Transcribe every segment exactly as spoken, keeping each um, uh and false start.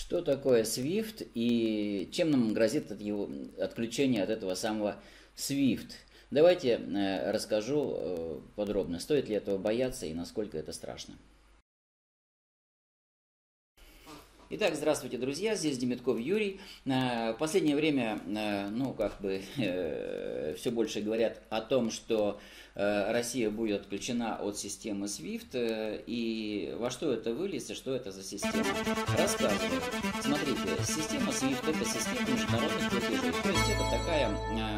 Что такое свифт и чем нам грозит от его отключение от этого самого свифт? Давайте э, расскажу э, подробно, стоит ли этого бояться и насколько это страшно. Итак, здравствуйте, друзья, здесь Демитков Юрий. В последнее время, ну, как бы, все больше говорят о том, что Россия будет отключена от системы свифт, и во что это выльется, что это за система. Рассказываю. Смотрите, система свифт – это система международных платежей, то есть это такая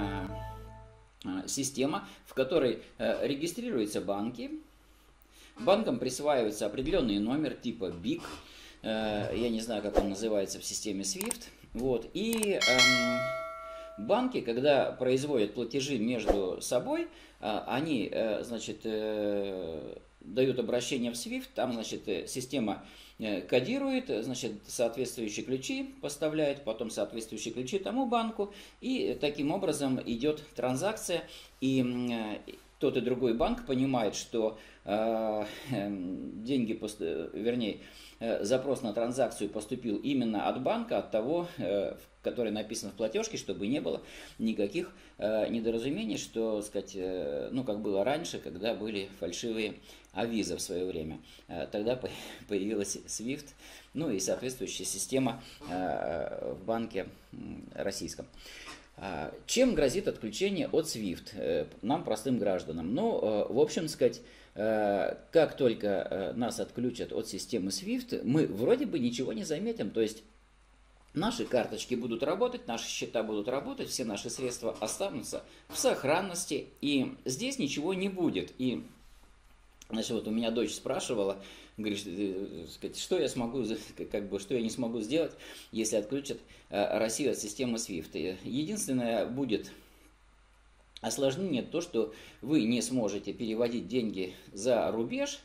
система, в которой регистрируются банки, банкам присваивается определенный номер типа бик, я не знаю, как он называется в системе свифт. Вот. И эм, банки, когда производят платежи между собой, э, они, э, значит, э, дают обращение в свифт, там, значит, система э, кодирует, значит, соответствующие ключи поставляет, потом соответствующие ключи тому банку, и таким образом идет транзакция, и э, тот и другой банк понимает, что э, э, деньги, вернее, запрос на транзакцию поступил именно от банка, от того, который написан в платежке, чтобы не было никаких недоразумений, что, сказать, ну, как было раньше, когда были фальшивые авиза в свое время. Тогда появилась свифт, ну и соответствующая система в банке российском. Чем грозит отключение от свифт нам, простым гражданам? Ну, в общем, сказать, как только нас отключат от системы свифт, мы вроде бы ничего не заметим. То есть наши карточки будут работать, наши счета будут работать, все наши средства останутся в сохранности, и здесь ничего не будет. И, значит, вот у меня дочь спрашивала, говорит, что я смогу, как бы, что я не смогу сделать, если отключат Россию от системы свифт. Единственное будет осложнение то, что вы не сможете переводить деньги за рубеж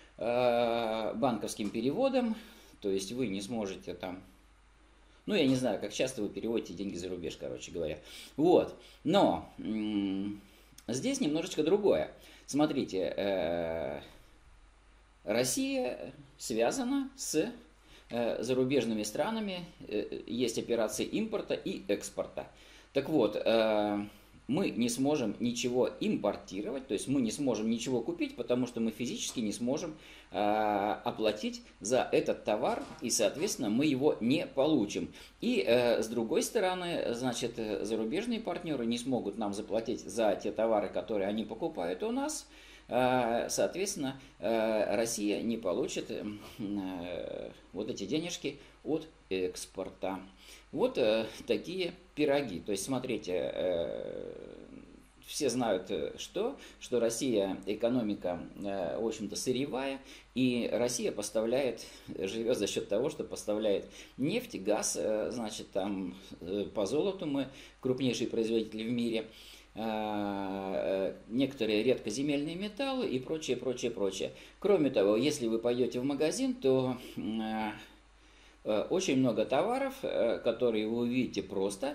э, банковским переводом, то есть вы не сможете там, ну я не знаю, как часто вы переводите деньги за рубеж, короче говоря. Вот, но здесь немножечко другое. Смотрите, э, Россия связана с э, зарубежными странами, э, есть операции импорта и экспорта. Так вот, э, мы не сможем ничего импортировать, то есть мы не сможем ничего купить, потому что мы физически не сможем э, оплатить за этот товар, и, соответственно, мы его не получим. И, э, с другой стороны, значит, зарубежные партнеры не смогут нам заплатить за те товары, которые они покупают у нас. Э, соответственно, э, Россия не получит э, вот эти денежки от экспорта. Вот э, такие пироги. То есть, смотрите, э, все знают, что, что Россия экономика, э, в общем-то, сырьевая, и Россия поставляет, живет за счет того, что поставляет нефть, газ, э, значит, там э, по золоту мы крупнейший производитель в мире, э, некоторые редкоземельные металлы и прочее, прочее, прочее. Кроме того, если вы пойдете в магазин, то э, очень много товаров, которые вы увидите просто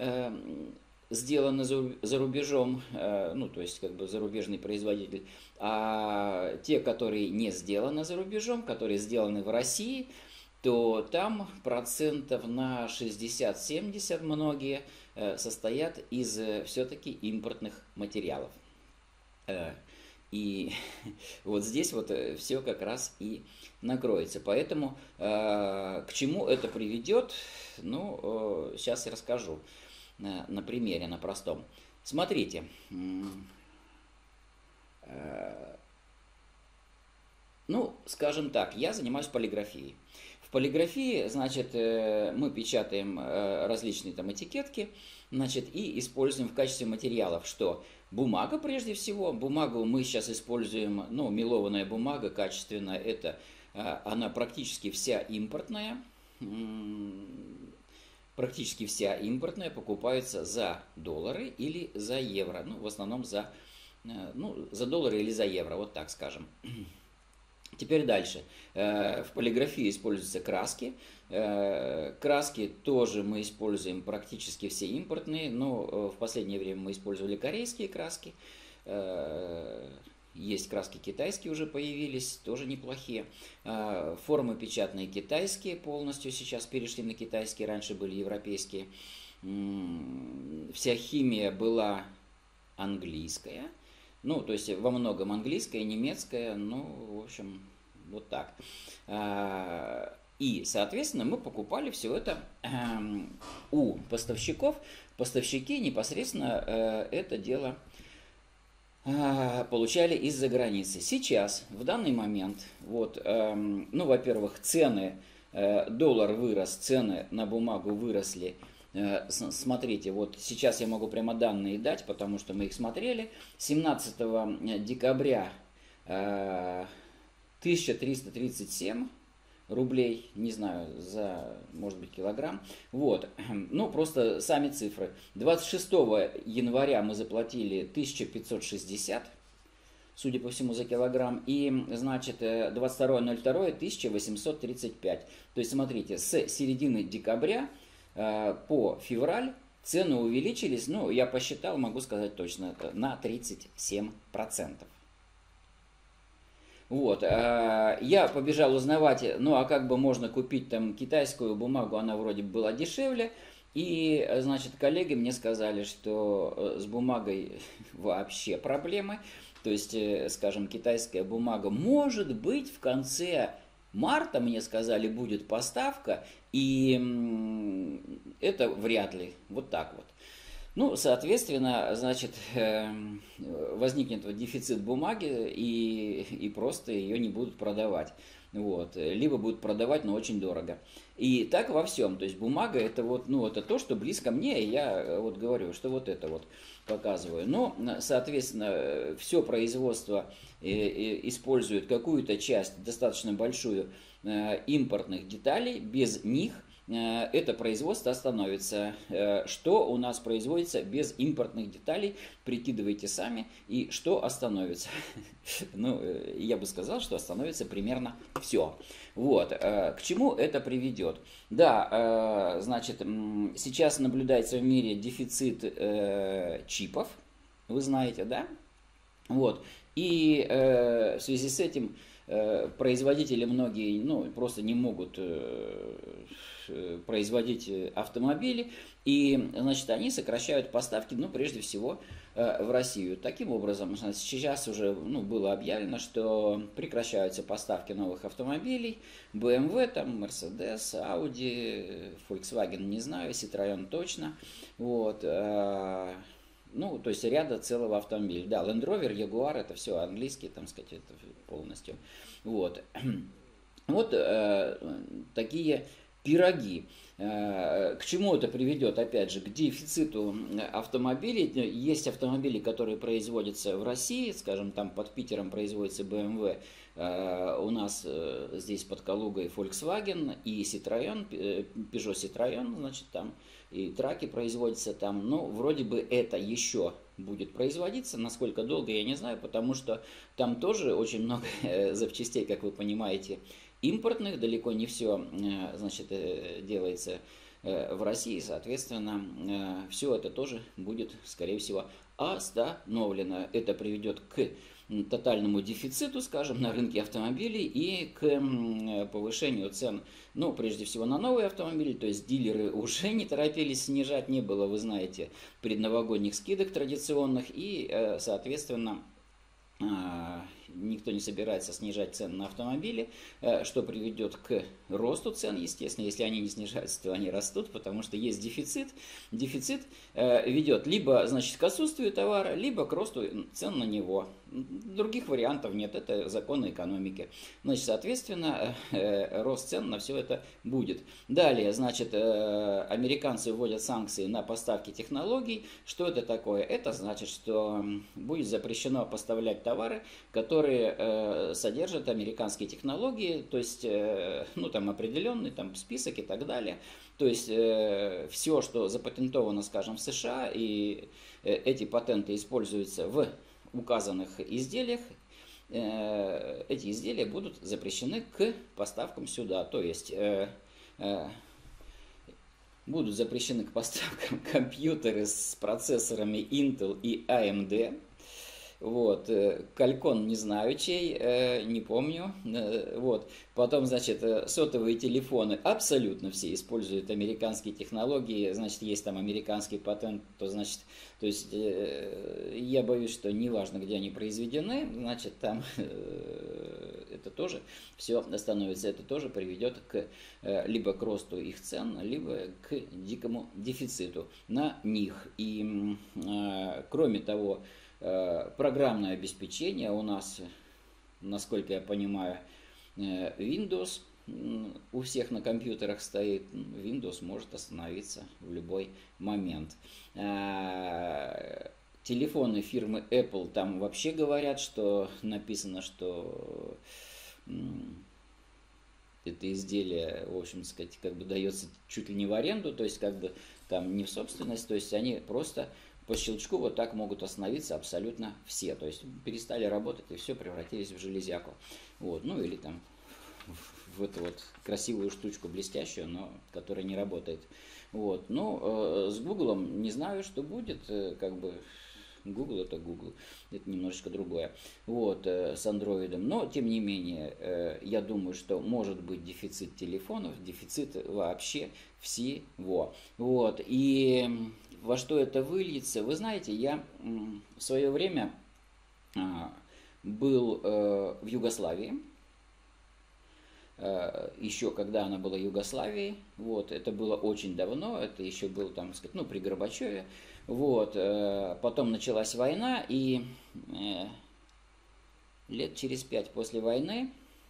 сделаны за рубежом, ну, то есть, как бы, зарубежный производитель, а те, которые не сделаны за рубежом, которые сделаны в России, то там процентов на шестьдесят-семьдесят многие состоят из все-таки импортных материалов. И вот здесь вот все как раз и накроется. Поэтому э, к чему это приведет, ну, э, сейчас я расскажу на, на примере, на простом. Смотрите, э, ну, скажем так, я занимаюсь полиграфией. В полиграфии, значит, э, мы печатаем э, различные там этикетки, значит, и используем в качестве материалов, что бумага прежде всего. Бумагу мы сейчас используем, ну, мелованная бумага качественная, это э, она практически вся импортная, практически вся импортная покупается за доллары или за евро, ну, в основном за, э, ну, за доллары или за евро, вот так скажем. Теперь дальше. В полиграфии используются краски. Краски тоже мы используем практически все импортные, но в последнее время мы использовали корейские краски. есть краски китайские уже появились, тоже неплохие. Формы печатные китайские полностью сейчас перешли на китайские, раньше были европейские. Вся химия была английская, ну, то есть во многом английская, немецкая, ну, в общем, вот так. И, соответственно, мы покупали все это у поставщиков. Поставщики непосредственно это дело получали из-за границы. Сейчас, в данный момент, вот, ну, во-первых, цены, доллар вырос, цены на бумагу выросли. Смотрите, вот сейчас я могу прямо данные дать, потому что мы их смотрели. семнадцатого декабря тысяча триста тридцать семь рублей, не знаю, за, может быть, килограмм. Вот, ну, просто сами цифры. двадцать шестого января мы заплатили тысяча пятьсот шестьдесят, судя по всему, за килограмм. И, значит, двадцать второго ноль второго тысяча восемьсот тридцать пять. То есть, смотрите, с середины декабря э, по февраль цены увеличились, ну, я посчитал, могу сказать точно, на тридцать семь процентов. Вот, я побежал узнавать, ну а как бы можно купить там китайскую бумагу, она вроде была дешевле. И, значит, коллеги мне сказали, что с бумагой вообще проблемы. То есть, скажем, китайская бумага, может быть, в конце марта, мне сказали, будет поставка, и это вряд ли, вот так вот. Ну, соответственно, значит, возникнет вот дефицит бумаги, и, и просто ее не будут продавать. Вот. Либо будут продавать, но очень дорого. И так во всем. То есть бумага это вот, ну, это то, что близко мне, и я вот говорю, что вот это вот показываю. Но, соответственно, все производство использует какую-то часть, достаточно большую, импортных деталей. Без них это производство остановится. Что у нас производится без импортных деталей, прикидывайте сами, и что остановится. Ну, я бы сказал, что остановится примерно все. Вот, к чему это приведет? Да, значит, сейчас наблюдается в мире дефицит чипов, вы знаете, да? Вот, и в связи с этим производители многие, ну, просто не могут производить автомобили, и, значит, они сокращают поставки, ну, прежде всего, в Россию. Таким образом, сейчас уже, ну, было объявлено, что прекращаются поставки новых автомобилей, бэ эм вэ, там, Mercedes, Audi, Volkswagen, не знаю, Citroёn точно, вот, ну, то есть ряда целого автомобиля. Да, Land Rover, Jaguar, это все английские, там сказать, это полностью. Вот, вот э, такие пироги. К чему это приведет? Опять же, к дефициту автомобилей. Есть автомобили, которые производятся в России, скажем, там под Питером производится бэ эм вэ, у нас здесь под Калугой Volkswagen и Citroёn, Peugeot Citroёn, значит, там и траки производятся там. Ну, вроде бы это еще будет производиться, насколько долго, я не знаю, потому что там тоже очень много запчастей, как вы понимаете, импортных, далеко не все, значит, делается в России, соответственно, все это тоже будет, скорее всего, остановлено. Это приведет к тотальному дефициту, скажем, на рынке автомобилей и к повышению цен, ну, прежде всего, на новые автомобили, то есть дилеры уже не торопились снижать, не было, вы знаете, предновогодних скидок традиционных, и, соответственно, никто не собирается снижать цены на автомобили, что приведет к росту цен, естественно. Если они не снижаются, то они растут, потому что есть дефицит. Дефицит ведет либо, значит, к отсутствию товара, либо к росту цен на него. Других вариантов нет, это законы экономики. Значит, соответственно, рост цен на все это будет. Далее, значит, американцы вводят санкции на поставки технологий. Что это такое? Это значит, что будет запрещено поставлять товары, которые содержат американские технологии, то есть, ну, там определенный там список и так далее. То есть все, что запатентовано, скажем, в США, и эти патенты используются в указанных изделиях, эти изделия будут запрещены к поставкам сюда. То есть будут запрещены к поставкам компьютеры с процессорами Intel и эй эм ди. Вот, э, Калькон не знаю чей, э, не помню. Э, вот, потом, значит, э, сотовые телефоны абсолютно все используют американские технологии, значит, есть там американский патент, то значит, то есть э, я боюсь, что неважно, где они произведены, значит, там э, это тоже все становится, это тоже приведет к э, либо к росту их цен, либо к дикому дефициту на них. И э, кроме того, э, программное обеспечение у нас, насколько я понимаю, э, Windows у всех на компьютерах стоит, Windows может остановиться в любой момент. Телефоны фирмы Apple, там вообще говорят, что написано, что это изделие, в общем сказать, как бы дается чуть ли не в аренду, то есть как бы там не в собственность, то есть они просто по щелчку вот так могут остановиться абсолютно все, то есть перестали работать и все превратились в железяку, вот, ну или там в эту вот красивую штучку блестящую, но которая не работает. Вот. Ну, э, с Гуглом не знаю, что будет, э, как бы Google это Google, это немножечко другое. Вот, э, с андроидом, но тем не менее, э, я думаю, что может быть дефицит телефонов, дефицит вообще всего. Вот, и во что это выльется, вы знаете, я в свое время э, был э, в Югославии, еще когда она была Югославией, вот, это было очень давно, это еще был, там, сказать, ну, при Горбачеве, вот, потом началась война, и лет через пять после войны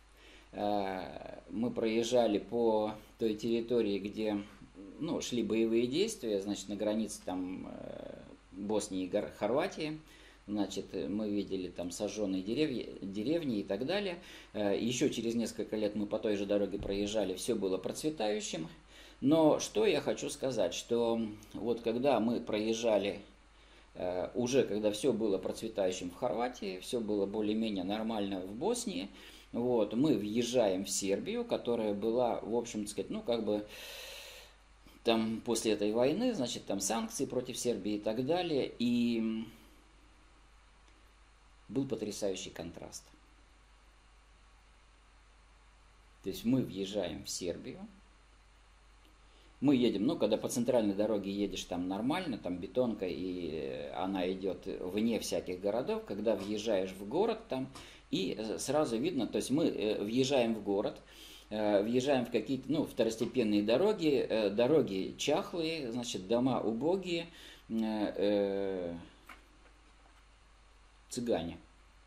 мы проезжали по той территории, где, ну, шли боевые действия, значит, на границе там Боснии и Хорватии. Значит, мы видели там сожженные деревья, деревни и так далее. Еще через несколько лет мы по той же дороге проезжали, все было процветающим. Но что я хочу сказать, что вот когда мы проезжали, уже когда все было процветающим в Хорватии, все было более-менее нормально в Боснии, вот, мы въезжаем в Сербию, которая была, в общем сказать, ну как бы там после этой войны, значит, там санкции против Сербии и так далее, и был потрясающий контраст. То есть мы въезжаем в Сербию, мы едем, ну, когда по центральной дороге едешь там нормально, там бетонка, и она идет вне всяких городов, когда въезжаешь в город там, и сразу видно, то есть мы въезжаем в город, въезжаем в какие-то, ну, второстепенные дороги, дороги чахлые, значит, дома убогие, цыгане.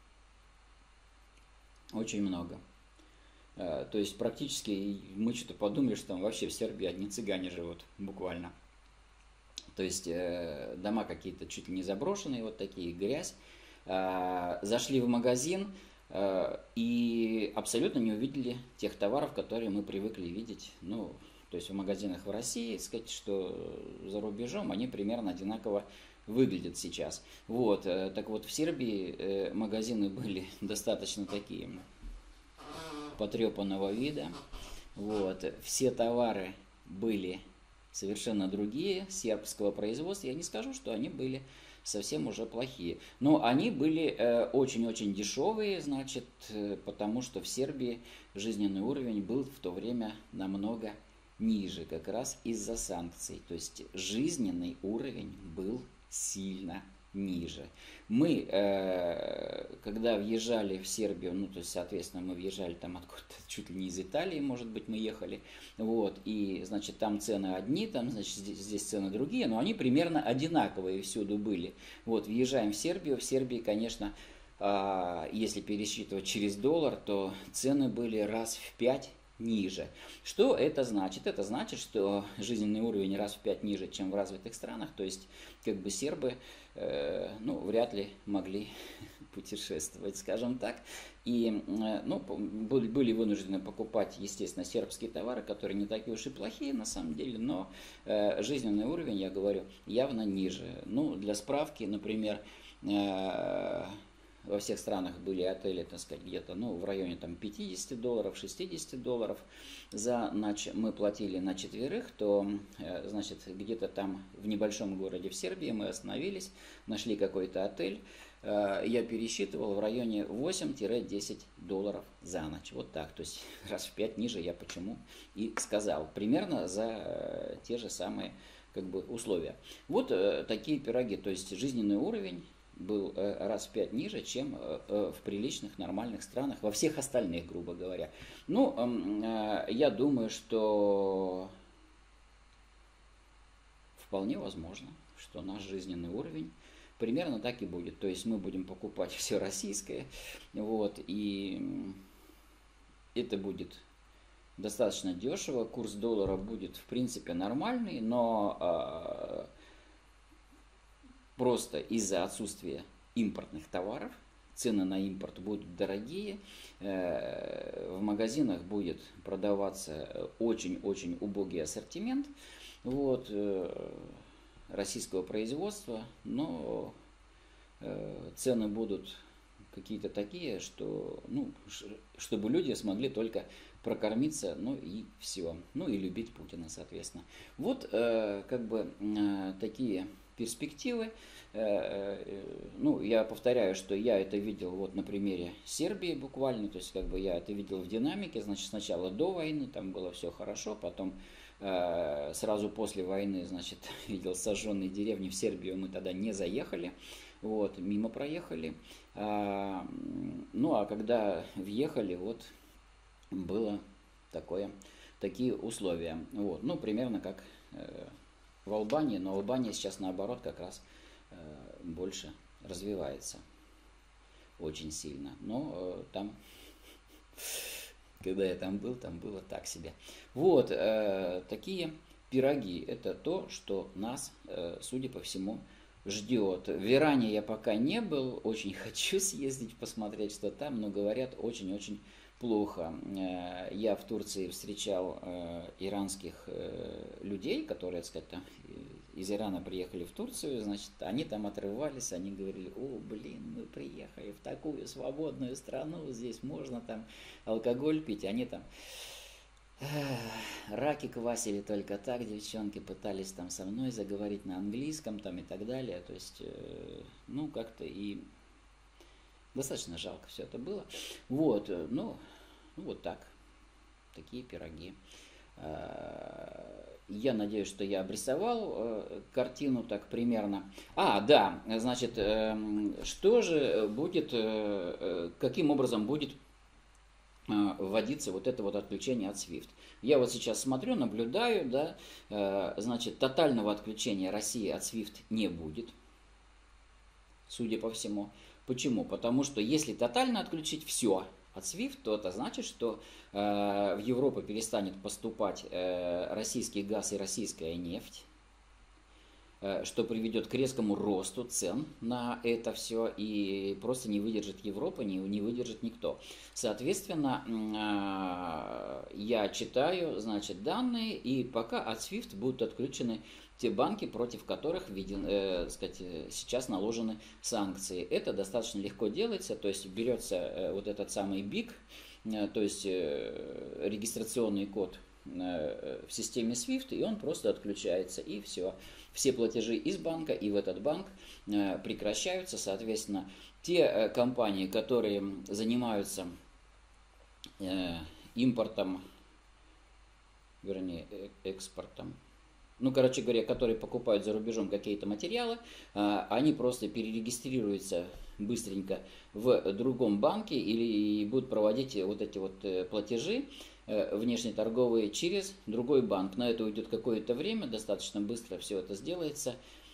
Очень много. То есть практически мы что-то подумали, что там вообще в Сербии одни цыгане живут, буквально. То есть дома какие-то чуть ли не заброшенные, вот такие, грязь. Зашли в магазин и абсолютно не увидели тех товаров, которые мы привыкли видеть. Ну, то есть в магазинах в России, сказать, что за рубежом они примерно одинаково выглядят сейчас. Вот, так вот в Сербии магазины были достаточно такие потрепанного вида. Вот, все товары были совершенно другие, сербского производства. Я не скажу, что они были совсем уже плохие, но они были очень-очень дешевые, значит, потому что в Сербии жизненный уровень был в то время намного ниже, как раз из-за санкций. То есть жизненный уровень был сильно ниже. Мы, э, когда въезжали в Сербию, ну, то есть, соответственно, мы въезжали там откуда-то, чуть ли не из Италии, может быть, мы ехали, вот, и, значит, там цены одни, там, значит, здесь, здесь цены другие, но они примерно одинаковые всюду были. Вот, въезжаем в Сербию, в Сербии, конечно, э, если пересчитывать через доллар, то цены были раз в пять ниже. Что это значит? Это значит, что жизненный уровень раз в пять ниже, чем в развитых странах, то есть как бы сербы э, ну, вряд ли могли путешествовать, скажем так, и э, ну, были, были вынуждены покупать, естественно, сербские товары, которые не такие уж и плохие на самом деле, но э, жизненный уровень, я говорю, явно ниже. Ну, для справки, например, э, во всех странах были отели, так сказать, где-то, ну, в районе там пятьдесят долларов, шестьдесят долларов за ночь мы платили на четверых, то, значит, где-то там в небольшом городе в Сербии мы остановились, нашли какой-то отель, я пересчитывал в районе восемь-десять долларов за ночь. Вот так. То есть раз в пять ниже я почему и сказал. Примерно за те же самые как бы условия. Вот такие пироги. То есть жизненный уровень был раз в пять ниже, чем в приличных, нормальных странах, во всех остальных, грубо говоря. Ну, я думаю, что вполне возможно, что наш жизненный уровень примерно так и будет. То есть мы будем покупать все российское, вот, и это будет достаточно дешево, курс доллара будет в принципе нормальный, но просто из-за отсутствия импортных товаров цены на импорт будут дорогие, в магазинах будет продаваться очень-очень убогий ассортимент вот, российского производства, но цены будут какие-то такие, что, ну, чтобы люди смогли только прокормиться, ну и все, ну и любить Путина, соответственно. Вот как бы такие перспективы. Ну, я повторяю, что я это видел вот на примере Сербии буквально, то есть как бы я это видел в динамике, значит, сначала до войны там было все хорошо, потом сразу после войны, значит, видел сожженные деревни в Сербию, мы тогда не заехали, вот, мимо проехали. Ну, а когда въехали, вот, было такое, такие условия, вот, ну, примерно как в Албании, но Албания сейчас наоборот как раз э, больше развивается очень сильно. Но э, там, когда я там был, там было так себе. Вот, э, такие пироги. Это то, что нас, э, судя по всему, ждет. В Иране я пока не был, очень хочу съездить, посмотреть, что там, но говорят очень-очень плохо. Я в Турции встречал иранских людей, которые, так сказать, там из Ирана приехали в Турцию, значит, они там отрывались, они говорили: о, блин, мы приехали в такую свободную страну, здесь можно там алкоголь пить, они там раки квасили только так, девчонки пытались там со мной заговорить на английском там и так далее, то есть, ну, как-то и достаточно жалко все это было. Вот, ну, ну вот так, такие пироги. Я надеюсь, что я обрисовал картину так примерно. А, да, значит, что же будет, каким образом будет вводиться вот это вот отключение от свифт. Я вот сейчас смотрю, наблюдаю, да, значит, тотального отключения России от свифт не будет, судя по всему. Почему? Потому что если тотально отключить все от свифт, то это значит, что э, в Европу перестанет поступать э, российский газ и российская нефть, э, что приведет к резкому росту цен на это все, и просто не выдержит Европа, не, не выдержит никто. Соответственно, э, я читаю, значит, данные, и пока от свифт будут отключены те банки, против которых виден, э, сказать, сейчас наложены санкции. Это достаточно легко делается, то есть берется э, вот этот самый бик, э, то есть э, регистрационный код э, в системе свифт, и он просто отключается, и все. Все платежи из банка и в этот банк э, прекращаются, соответственно, те э, компании, которые занимаются э, импортом, вернее, э, экспортом, ну, короче говоря, которые покупают за рубежом какие-то материалы, они просто перерегистрируются быстренько в другом банке или будут проводить вот эти вот платежи внешнеторговые через другой банк. На это уйдет какое-то время, достаточно быстро все это сделается.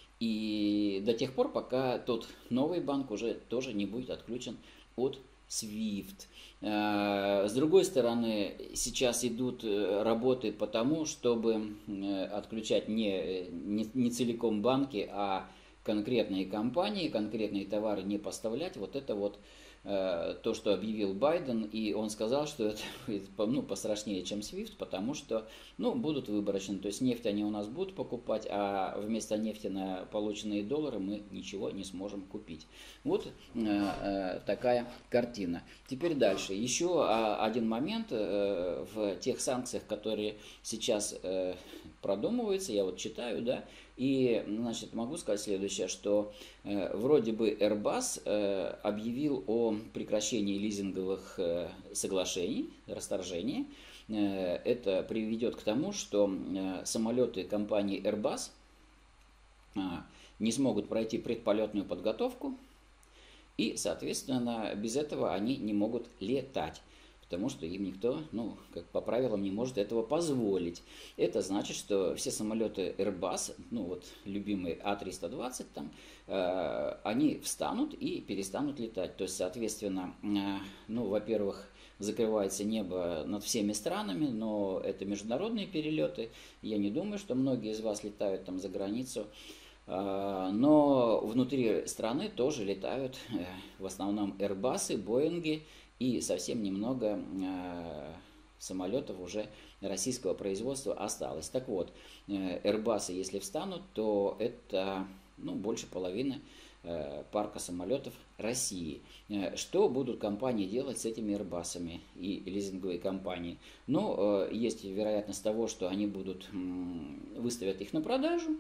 И до тех пор, пока тот новый банк уже тоже не будет отключен от свифт. С другой стороны, сейчас идут работы по тому, чтобы отключать не, не, не целиком банки, а конкретные компании, конкретные товары не поставлять. Вот это вот то, что объявил Байден, и он сказал, что это ну, пострашнее, чем свифт, потому что ну, будут выборочны. То есть нефть они у нас будут покупать, а вместо нефти на полученные доллары мы ничего не сможем купить. Вот э, такая картина. Теперь дальше. Еще один момент. Э, в тех санкциях, которые сейчас э, продумывается, я вот читаю, да, и, значит, могу сказать следующее, что э, вроде бы Airbus э, объявил о прекращении лизинговых э, соглашений, расторжении. Э, это приведет к тому, что э, самолеты компании Airbus э, не смогут пройти предполетную подготовку, и, соответственно, без этого они не могут летать. Потому что им никто, ну, как по правилам, не может этого позволить. Это значит, что все самолеты Airbus, ну вот любимые А триста двадцать, там, э, они встанут и перестанут летать. То есть, соответственно, э, ну, во-первых, закрывается небо над всеми странами, но это международные перелеты. Я не думаю, что многие из вас летают там за границу. Э, но внутри страны тоже летают э, в основном Airbus, Боинги, и совсем немного э, самолетов уже российского производства осталось. Так вот, э, Airbus, если встанут, то это, ну, больше половины э, парка самолетов России. Э, что будут компании делать с этими Airbus'ами и лизинговые компании? Ну, э, есть вероятность того, что они будут э, выставят их на продажу,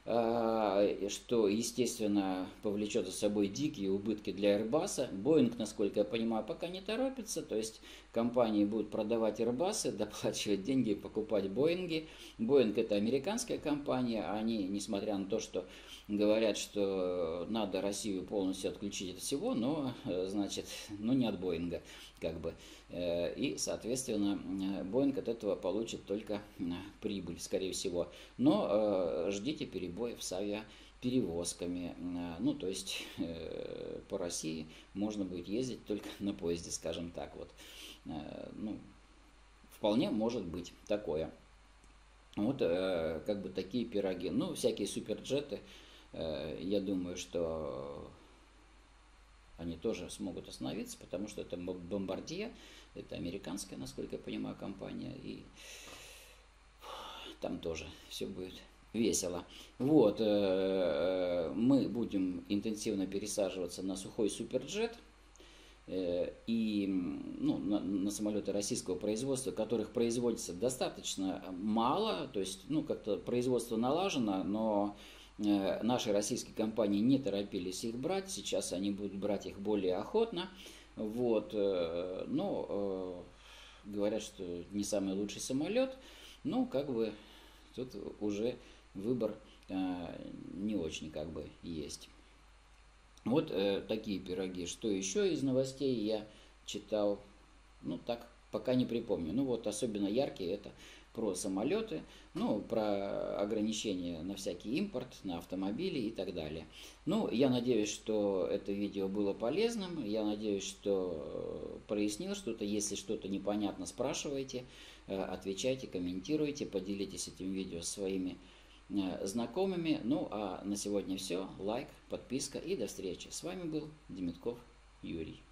что, естественно, повлечет за собой дикие убытки для Airbus. Boeing, насколько я понимаю, пока не торопится, то есть компании будут продавать Airbus, доплачивать деньги и покупать Boeing. Boeing это американская компания, они, несмотря на то, что говорят, что надо Россию полностью отключить от всего, но, значит, ну не от Боинга, как бы. И, соответственно, Boeing от этого получит только прибыль, скорее всего. Но ждите перебоев с авиаперевозками. Ну, то есть по России можно будет ездить только на поезде, скажем так. Вот. Ну, вполне может быть такое. Вот как бы такие пироги. Ну, всякие суперджеты, я думаю, что они тоже смогут остановиться, потому что это Bombardier, это американская, насколько я понимаю, компания, и там тоже все будет весело. Вот, мы будем интенсивно пересаживаться на сухой суперджет и ну, на, на самолеты российского производства, которых производится достаточно мало, то есть, ну, как-то производство налажено, но наши российские компании не торопились их брать, сейчас они будут брать их более охотно. Вот, но говорят, что не самый лучший самолет, ну, как бы тут уже выбор не очень как бы есть. Вот такие пироги. Что еще из новостей я читал? Ну, так, пока не припомню. Ну, вот особенно яркие это про самолеты, ну, про ограничения на всякий импорт, на автомобили и так далее. Ну, я надеюсь, что это видео было полезным, я надеюсь, что прояснил что-то. Если что-то непонятно, спрашивайте, отвечайте, комментируйте, поделитесь этим видео со своими знакомыми. Ну, а на сегодня все. Лайк, подписка и до встречи. С вами был Демитков Юрий.